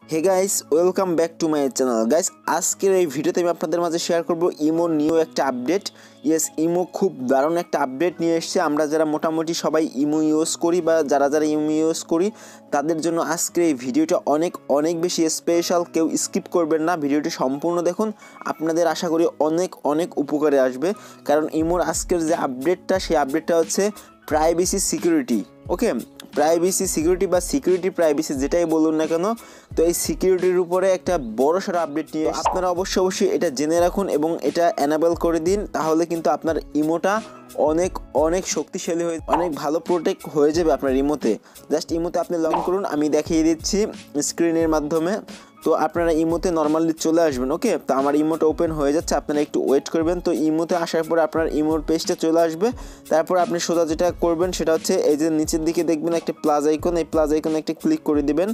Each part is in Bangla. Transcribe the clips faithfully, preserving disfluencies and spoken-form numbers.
Hey guys, welcome back to my channel. Guys, আজকের এই ভিডিওতে আমি আপনাদের মাঝে শেয়ার করব ইমোর নিউ একটা আপডেট। ইয়েস, ইমো খুব দারুণ একটা আপডেট নিয়ে এসেছে। আমরা যারা মোটামুটি সবাই ইমো ইউজ করি বা যারা যারা ইমো ইউজ করি তাদের জন্য আজকের এই ভিডিওটা অনেক অনেক বেশি স্পেশাল। কেউ স্কিপ করবেন না, ভিডিওটি সম্পূর্ণ দেখুন। আপনাদের আশা করি অনেক অনেক উপকারে আসবে, কারণ ইমোর আজকের যে আপডেটটা সেই আপডেটটা হচ্ছে privacy security. Okay, privacy security বা সিকিউরিটি প্রাইভেসি যেটাই বলুন না কেন, তো এই সিকিউরিটির উপরে একটা বড় সড়ো আপডেট নিয়ে আপনারা অবশ্যই অবশ্যই এটা জেনে রাখুন এবং এটা এনাবেল করে দিন। তাহলে কিন্তু আপনার ইমোটা অনেক অনেক শক্তিশালী হয়ে অনেক ভালো প্রোটেক্ট হয়ে যাবে আপনার ইমোতে। জাস্ট ইমোতে আপনি লগ ইন করুন, আমি দেখিয়ে দিচ্ছি স্ক্রিনের মাধ্যমে। তো আপনারা ইমোতে নর্মালি চলে আসবেন। ওকে, তো আমার ইমোটা ওপেন হয়ে যাচ্ছে, আপনারা একটু ওয়েট করবেন। তো ইমোতে আসার পরে আপনার ইমোর পেজটা চলে আসবে। তারপর আপনি সোজা যেটা করবেন সেটা হচ্ছে এই যে নিচের দিকে দেখবেন একটা প্লাস আইকন, এই প্লাস আইকনে একটা ক্লিক করে দিবেন।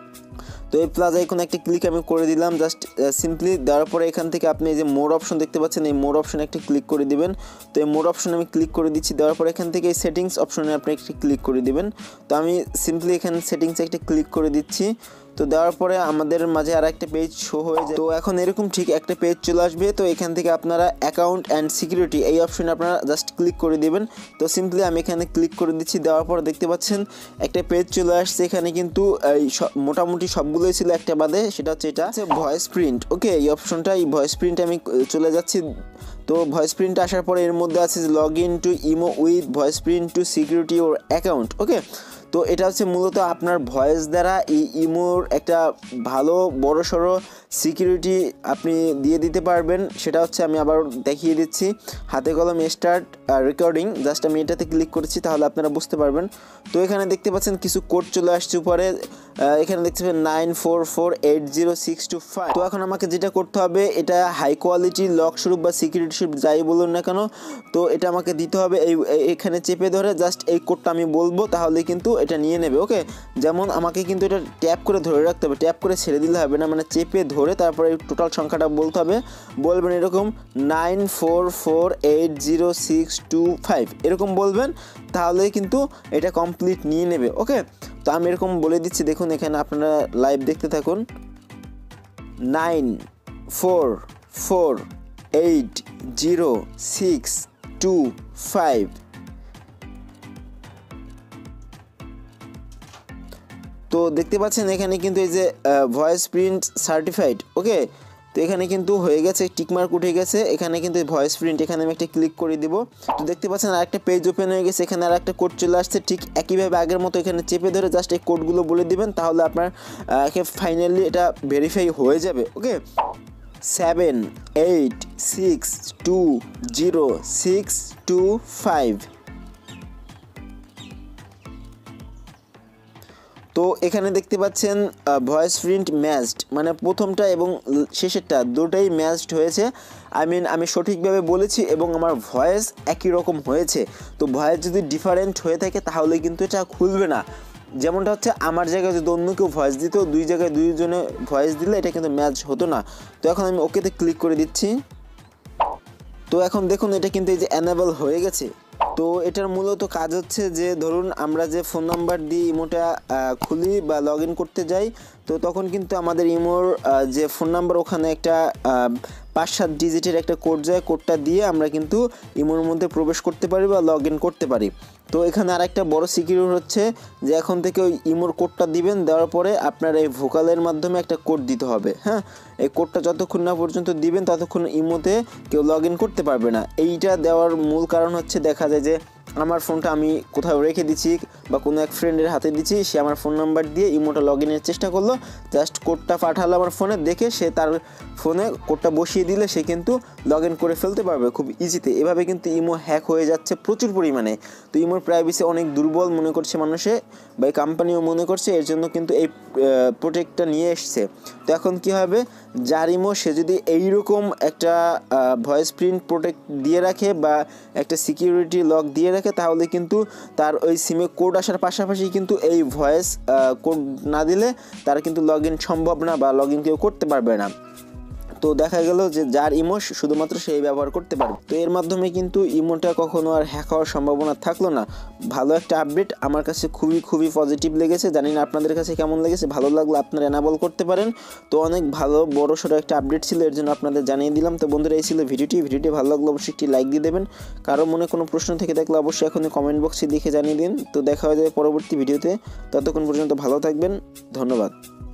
তো এই প্লাস আইকনে একটা ক্লিক আমি করে দিলাম। জাস্ট সিম্পলি দেওয়ার পরে এখান থেকে আপনি এই যে মোর অপশন দেখতে পাচ্ছেন, এই মোর অপশনে একটা ক্লিক করে দিবেন। তো এই মোর অপশনে আমি ক্লিক করে দিচ্ছি। দেওয়ার পরে এখান থেকে এই সেটিংস অপশনে আপনি একটা ক্লিক করে দিবেন। তো আমি সিম্পলি এখানে সেটিংসে একটা ক্লিক করে দিচ্ছি। তো দেওয়ার পরে আমাদের মাঝে আর একটা পেজ শো হয়ে যায়। তো এখন এরকম ঠিক একটা পেজ চলে আসবে। তো এখান থেকে আপনারা অ্যাকাউন্ট অ্যান্ড সিকিউরিটি এই অপশনে আপনারা জাস্ট ক্লিক করে দিবেন। তো সিম্পলি আমি এখানে ক্লিক করে দিচ্ছি। দেওয়ার পর দেখতে পাচ্ছেন একটা পেজ চলে আসছে। এখানে কিন্তু এই মোটামুটি সবগুলোই ছিল একটা বাদে, সেটা হচ্ছে এটা হচ্ছে ভয়েস প্রিন্ট। ওকে, এই অপশনটা, এই ভয়েস প্রিন্টে আমি চলে যাচ্ছি। তো ভয়েস প্রিন্ট আসার পরে এর মধ্যে আছে log in to imo with voice print to security ওর অ্যাকাউন্ট। ওকে, তো এটা হচ্ছে মূলত আপনার ভয়েস দ্বারা এই ইমোর একটা ভালো বড় সড়ো সিকিউরিটি আপনি দিয়ে দিতে পারবেন। সেটা হচ্ছে আমি আবার দেখিয়ে দিচ্ছি, হাতে কলম স্টার্ট রেকর্ডিং। জাস্ট আমি এটাতে ক্লিক করেছি, তাহলে আপনারা বুঝতে পারবেন। তো এখানে দেখতে পাচ্ছেন কিছু কোড চলে আসছে উপরে। এখানে দেখতে পাচ্ছেন nine four four eight zero six two five. তো এখন আমাকে যেটা করতে হবে, এটা হাই কোয়ালিটি লক স্বরূপ বা সিকিউরিটি স্বরূপ যাই বলুন না কেন, তো এটা আমাকে দিতে হবে। এই এখানে চেপে ধরে জাস্ট এই কোডটা আমি বলবো, তাহলে কিন্তু এটা নিয়ে নেবে। ওকে, যেমন আমাকে কিন্তু এটা ট্যাপ করে ধরে রাখতে হবে, ট্যাপ করে ছেড়ে দিলে হবে না, মানে চেপে ধরে তারপরে এই টোটাল সংখ্যাটা বলতে হবে। বলবেন এরকম nine four four eight zero six two five, এরকম বলবেন, তাহলে কিন্তু এটা কমপ্লিট নিয়ে নেবে। ওকে, তো আমি এরকম বলে দিচ্ছি, দেখুন এখানে আপনারা লাইভ দেখতে থাকুন। Nine four four eight zero six two five. তো দেখতে পাচ্ছেন এখানে কিন্তু এই যে ভয়েস প্রিন্ট সার্টিফাইড। ওকে, তো এখানে কিন্তু হয়ে গেছে, টিকমার্ক উঠে গেছে। এখানে কিন্তু ভয়েস প্রিন্ট, এখানে আমি একটা ক্লিক করে দিব। তো দেখতে পাচ্ছেন আরেকটা পেজ ওপেন হয়ে গেছে। এখানে আর একটা কোড চলে আসছে, ঠিক একইভাবে আগের মতো এখানে চেপে ধরে জাস্ট এই কোডগুলো বলে দিবেন, তাহলে আপনার ফাইনালি এটা ভেরিফাই হয়ে যাবে। Okay, seven eight six two zero six two five. তো এখানে দেখতে পাচ্ছেন ভয়েস প্রিন্ট ম্যাচড, মানে প্রথমটা এবং শেষেরটা দুটোই ম্যাচড হয়েছে। আই মিন আমি সঠিকভাবে বলেছি এবং আমার ভয়েস একই রকম হয়েছে। তো ভয়েস যদি ডিফারেন্ট হয়ে থাকে তাহলে কিন্তু এটা খুলবে না। যেমনটা হচ্ছে আমার জায়গায় যদি অন্য কেউ ভয়েস দিত, দুই জায়গায় দুইজনে ভয়েস দিলে এটা কিন্তু ম্যাচ হতো না। তো এখন আমি ওকেতে ক্লিক করে দিচ্ছি। তো এখন দেখুন এটা কিন্তু এই যে অ্যানেবল হয়ে গেছে। তো এটার মূলত কাজ হচ্ছে যে ধরুন আমরা যে ফোন নাম্বার দিয়ে ইমোটা খুলি বা লগ ইন করতে যাই, তো তখন কিন্তু আমাদের ইমোর যে ফোন নাম্বার ওখানে একটা পাঁচ সাত ডিজিটের একটা কোড যায়, কোডটা দিয়ে আমরা কিন্তু ইমোর মধ্যে প্রবেশ করতে পারি বা লগ ইন করতে পারি। তো এখানে আর একটা বড় সিকিউর হচ্ছে যে এখন থেকে ওই ইমোর কোডটা দিবেন, দেওয়ার পরে আপনার এই ভোকালের মাধ্যমে একটা কোড দিতে হবে। হ্যাঁ, এই কোডটা যতক্ষণ না পর্যন্ত দিবেন ততক্ষণ ইমোতে কেউ লগ ইন করতে পারবে না। এইটা দেওয়ার মূল কারণ হচ্ছে দেখা যায় যে আমার ফোনটা আমি কোথাও রেখে দিচ্ছি বা কোনো এক ফ্রেন্ডের হাতে দিচ্ছি, সে আমার ফোন নাম্বার দিয়ে ইমোটা লগ ইনের চেষ্টা করলো, জাস্ট কোডটা পাঠালো আমার ফোনে, দেখে সে তার ফোনে কোডটা বসিয়ে দিলে সে কিন্তু লগ ইন করে ফেলতে পারবে খুব ইজিতে। এভাবে কিন্তু ইমো হ্যাক হয়ে যাচ্ছে প্রচুর পরিমাণে। তো ইমোর প্রাইভেসি অনেক দুর্বল মনে করছে মানুষে বা এই কোম্পানিও মনে করছে, এর জন্য কিন্তু এই প্রোটেক্টটা নিয়ে এসছে। তো এখন কি হবে, যার ইমো সে যদি এইরকম একটা ভয়েস প্রিন্ট প্রোটেক্ট দিয়ে রাখে বা একটা সিকিউরিটি লক দিয়ে রাখে, তাহলে কিন্তু তার ওই সিমে কোড আসার পাশাপাশি কিন্তু এই ভয়েস কোড না দিলে তার কিন্তু লগ ইন সম্ভব না বা লগ ইন কেউ করতে পারবে না। তো দেখা গেল যে যার ইমো শুধুমাত্র সেই ব্যবহার করতে পারবে। তো এর মাধ্যমে কিন্তু ইমোটা কখনো আর হ্যাক হওয়ার সম্ভাবনা থাকলো না। ভালো একটা আপডেট, আমার কাছে খুবই খুবই পজিটিভ লেগেছে। জানি না আপনাদের কাছে কেমন লেগেছে, ভালো লাগলে আপনারা এনাবল করতে পারেন। তো অনেক ভালো বড় সড়ো একটা আপডেট ছিল, এর জন্য আপনাদের জানিয়ে দিলাম। তো বন্ধুরা, এই ছিল ভিডিওটি। ভিডিওটি ভালো লাগলে অবশ্যই একটি লাইক দিয়ে দেবেন। কারো মনে কোনো প্রশ্ন থেকে থাকলে অবশ্যই এখন কমেন্ট বক্সে লিখে জানিয়ে দিন। তো দেখা হয়ে যাবে পরবর্তী ভিডিওতে। ততক্ষণ পর্যন্ত ভালো থাকবেন, ধন্যবাদ।